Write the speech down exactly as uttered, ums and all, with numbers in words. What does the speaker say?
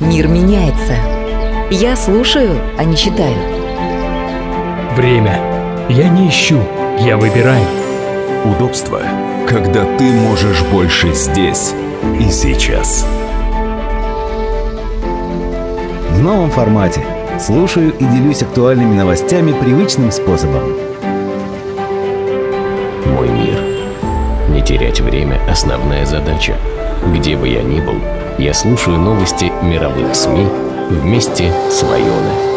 Мир меняется. Я слушаю, а не читаю. Время. Я не ищу, я выбираю. Удобство, когда ты можешь больше здесь и сейчас. В новом формате. Слушаю и делюсь актуальными новостями привычным способом. Мой мир. Не терять время – основная задача. Где бы я ни был, я слушаю новости мировых СМИ вместе с Вайоной.